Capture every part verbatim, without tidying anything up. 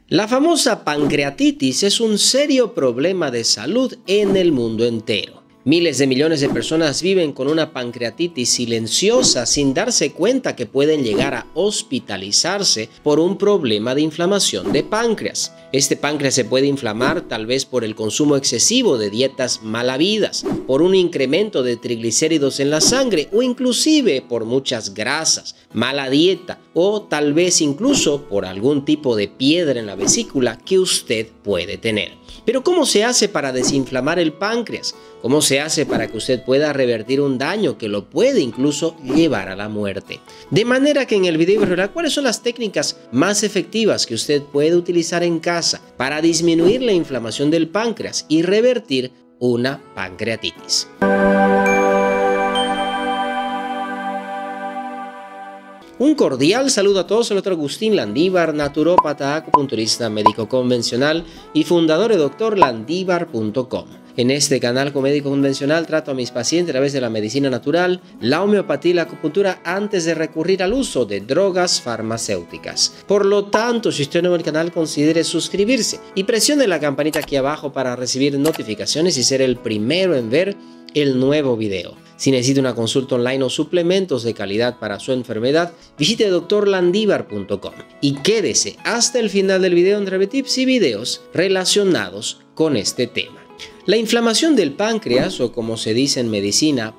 La famosa pancreatitis es un serio problema de salud en el mundo entero. Miles de millones de personas viven con una pancreatitis silenciosa sin darse cuenta que pueden llegar a hospitalizarse por un problema de inflamación de páncreas. Este páncreas se puede inflamar tal vez por el consumo excesivo de dietas malavidas, por un incremento de triglicéridos en la sangre o inclusive por muchas grasas, mala dieta o tal vez incluso por algún tipo de piedra en la vesícula que usted puede tener. Pero ¿cómo se hace para desinflamar el páncreas? ¿Cómo se hace para que usted pueda revertir un daño que lo puede incluso llevar a la muerte? De manera que en el video verá cuáles son las técnicas más efectivas que usted puede utilizar en casa para disminuir la inflamación del páncreas y revertir una pancreatitis. Un cordial saludo a todos, soy el doctor Agustín Landívar, naturópata, acupunturista, médico convencional y fundador de doctor landívar punto com. En este canal como médico convencional trato a mis pacientes a través de la medicina natural, la homeopatía y la acupuntura antes de recurrir al uso de drogas farmacéuticas. Por lo tanto, si usted no ve el canal, considere suscribirse y presione la campanita aquí abajo para recibir notificaciones y ser el primero en ver el nuevo video. Si necesita una consulta online o suplementos de calidad para su enfermedad, visite doctor landívar punto com y quédese hasta el final del video entre tips y videos relacionados con este tema. La inflamación del páncreas, o como se dice en medicina,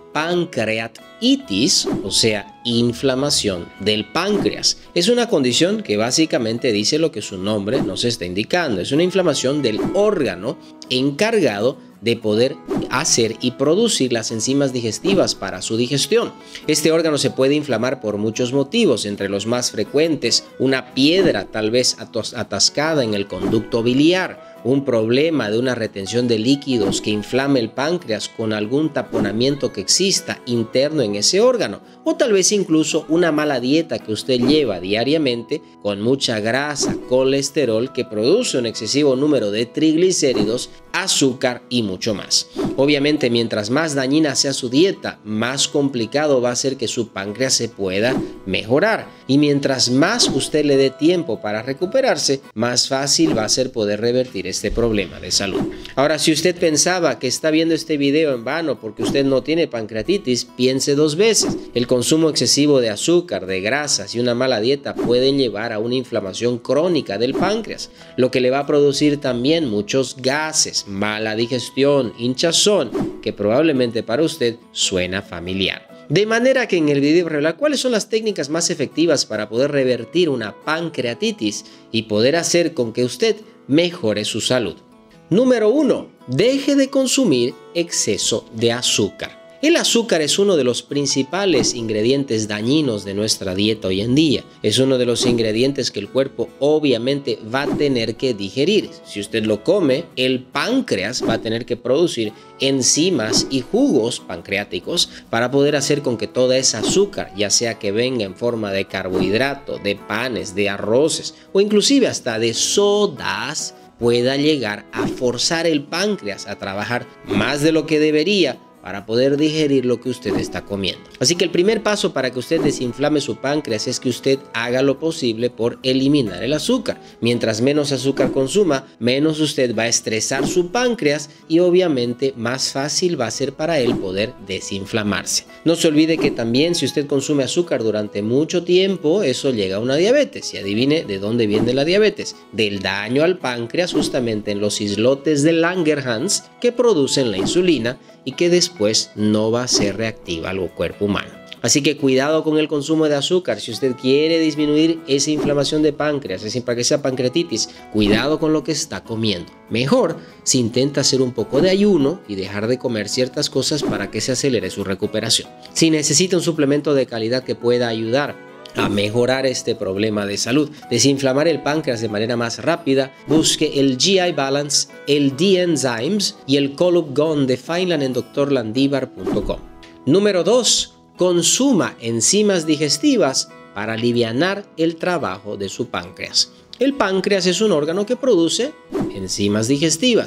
pancreatitis, o sea, inflamación del páncreas, es una condición que básicamente dice lo que su nombre nos está indicando. Es una inflamación del órgano encargado de poder hacer y producir las enzimas digestivas para su digestión. Este órgano se puede inflamar por muchos motivos, entre los más frecuentes, una piedra tal vez atascada en el conducto biliar, un problema de una retención de líquidos que inflame el páncreas con algún taponamiento que exista interno en ese órgano, o tal vez incluso una mala dieta que usted lleva diariamente con mucha grasa, colesterol que produce un excesivo número de triglicéridos, azúcar y mucho más. Obviamente, mientras más dañina sea su dieta, más complicado va a ser que su páncreas se pueda mejorar, y mientras más usted le dé tiempo para recuperarse, más fácil va a ser poder revertir este problema de salud. Ahora, si usted pensaba que está viendo este video en vano porque usted no tiene pancreatitis, piense dos veces. El consumo excesivo de azúcar, de grasas y una mala dieta pueden llevar a una inflamación crónica del páncreas, lo que le va a producir también muchos gases, mala digestión, hinchazón, que probablemente para usted suena familiar. De manera que en el video revelar cuáles son las técnicas más efectivas para poder revertir una pancreatitis y poder hacer con que usted mejore su salud. Número uno. Deje de consumir exceso de azúcar. El azúcar es uno de los principales ingredientes dañinos de nuestra dieta hoy en día. Es uno de los ingredientes que el cuerpo obviamente va a tener que digerir. Si usted lo come, el páncreas va a tener que producir enzimas y jugos pancreáticos para poder hacer con que toda esa azúcar, ya sea que venga en forma de carbohidrato, de panes, de arroces o inclusive hasta de sodas, pueda llegar a forzar el páncreas a trabajar más de lo que debería para poder digerir lo que usted está comiendo. Así que el primer paso para que usted desinflame su páncreas es que usted haga lo posible por eliminar el azúcar. Mientras menos azúcar consuma, menos usted va a estresar su páncreas y obviamente más fácil va a ser para él poder desinflamarse. No se olvide que también si usted consume azúcar durante mucho tiempo, eso llega a una diabetes. Y adivine de dónde viene la diabetes. Del daño al páncreas justamente en los islotes de Langerhans que producen la insulina y que después no va a ser reactiva al cuerpo humano. Así que cuidado con el consumo de azúcar. Si usted quiere disminuir esa inflamación de páncreas, para que sea pancreatitis, cuidado con lo que está comiendo. Mejor si intenta hacer un poco de ayuno y dejar de comer ciertas cosas para que se acelere su recuperación. Si necesita un suplemento de calidad que pueda ayudar a mejorar este problema de salud, desinflamar el páncreas de manera más rápida, busque el G I Balance, el D-Enzymes y el Colub-Gon de Fineland en doctor landívar punto com. Número dos. Consuma enzimas digestivas para alivianar el trabajo de su páncreas. El páncreas es un órgano que produce enzimas digestivas.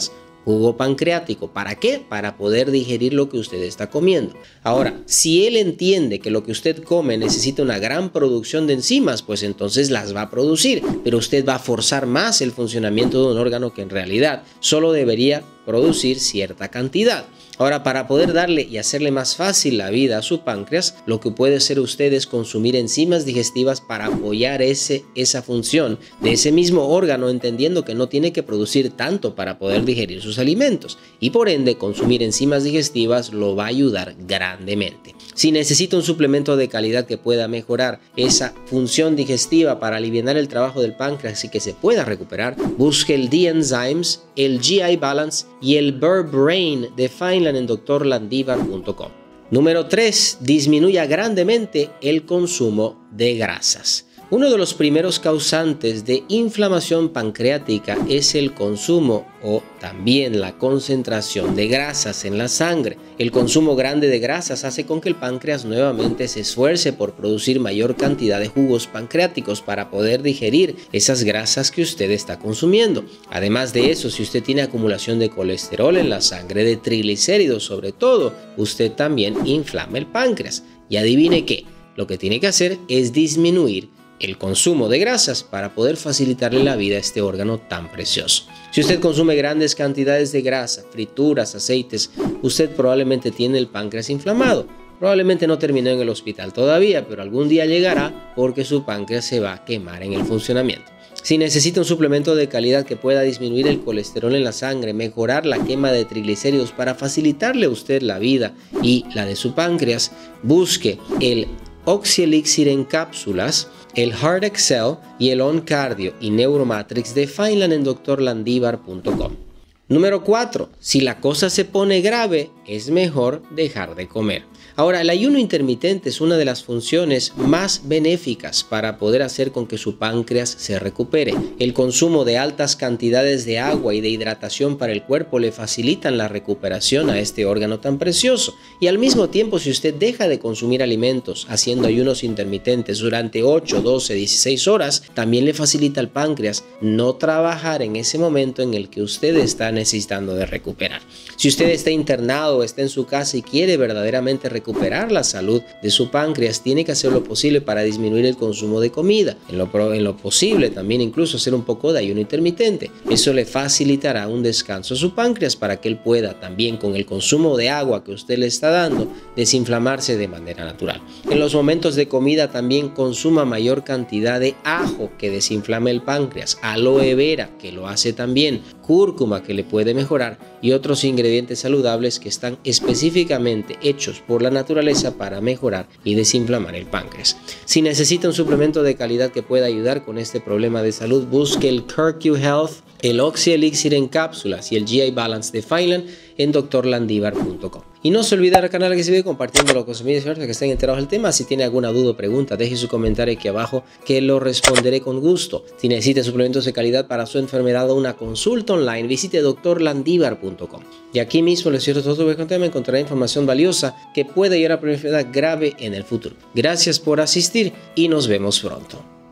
jugo pancreático. ¿Para qué? Para poder digerir lo que usted está comiendo. Ahora, si él entiende que lo que usted come necesita una gran producción de enzimas, pues entonces las va a producir, pero usted va a forzar más el funcionamiento de un órgano que en realidad solo debería producir cierta cantidad. Ahora, para poder darle y hacerle más fácil la vida a su páncreas, lo que puede hacer usted es consumir enzimas digestivas para apoyar ese, esa función de ese mismo órgano, entendiendo que no tiene que producir tanto para poder digerir sus alimentos. Y por ende, consumir enzimas digestivas lo va a ayudar grandemente. Si necesita un suplemento de calidad que pueda mejorar esa función digestiva para aliviar el trabajo del páncreas y que se pueda recuperar, busque el D-Enzymes, el G I Balance y el Berbrain de Fineland en doctor landivar punto com. Número tres. Disminuya grandemente el consumo de grasas. Uno de los primeros causantes de inflamación pancreática es el consumo o también la concentración de grasas en la sangre. El consumo grande de grasas hace con que el páncreas nuevamente se esfuerce por producir mayor cantidad de jugos pancreáticos para poder digerir esas grasas que usted está consumiendo. Además de eso, si usted tiene acumulación de colesterol en la sangre, de triglicéridos sobre todo, usted también inflama el páncreas. Y adivine qué, lo que tiene que hacer es disminuir el consumo de grasas para poder facilitarle la vida a este órgano tan precioso. Si usted consume grandes cantidades de grasa, frituras, aceites, usted probablemente tiene el páncreas inflamado. Probablemente no terminó en el hospital todavía, pero algún día llegará porque su páncreas se va a quemar en el funcionamiento. Si necesita un suplemento de calidad que pueda disminuir el colesterol en la sangre, mejorar la quema de triglicéridos para facilitarle a usted la vida y la de su páncreas, busque el Oxy Elixir en cápsulas, el Heart Excel y el On Cardio y Neuromatrix de Fineland en doctor landivar punto com. Número cuatro. Si la cosa se pone grave, es mejor dejar de comer. Ahora, el ayuno intermitente es una de las funciones más benéficas para poder hacer con que su páncreas se recupere. El consumo de altas cantidades de agua y de hidratación para el cuerpo le facilitan la recuperación a este órgano tan precioso. Y al mismo tiempo, si usted deja de consumir alimentos haciendo ayunos intermitentes durante ocho, doce, dieciséis horas, también le facilita al páncreas no trabajar en ese momento en el que usted está necesitando de recuperar. Si usted está internado o está en su casa y quiere verdaderamente recuperar la salud de su páncreas, tiene que hacer lo posible para disminuir el consumo de comida. En lo, en lo posible también incluso hacer un poco de ayuno intermitente. Eso le facilitará un descanso a su páncreas para que él pueda también, con el consumo de agua que usted le está dando, desinflamarse de manera natural. En los momentos de comida también consuma mayor cantidad de ajo que desinflama el páncreas, aloe vera que lo hace también, cúrcuma que le puede mejorar y otros ingredientes saludables que están específicamente hechos por la naturaleza para mejorar y desinflamar el páncreas. Si necesita un suplemento de calidad que pueda ayudar con este problema de salud, busque el C R Q Health, el Oxy Elixir en cápsulas y el G I Balance de Fineland en doctor landivar punto com. Y no se olvide al canal que se ve compartiéndolo con sus amigos que estén enterados del tema. Si tiene alguna duda o pregunta, deje su comentario aquí abajo que lo responderé con gusto. Si necesita suplementos de calidad para su enfermedad o una consulta online, visite doctor landivar punto com. Y aquí mismo les cierro todo el contenido, encontrará información valiosa que puede ayudar a una enfermedad grave en el futuro. Gracias por asistir y nos vemos pronto.